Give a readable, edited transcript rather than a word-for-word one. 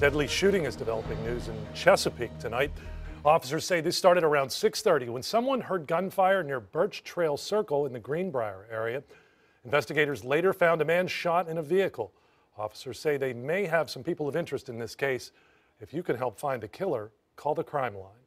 Deadly shooting is developing news in Chesapeake tonight. Officers say this started around 6:30 when someone heard gunfire near Birch Trail Circle in the Greenbrier area. Investigators later found a man shot in a vehicle. Officers say they may have some people of interest in this case. If you can help find the killer, call the crime line.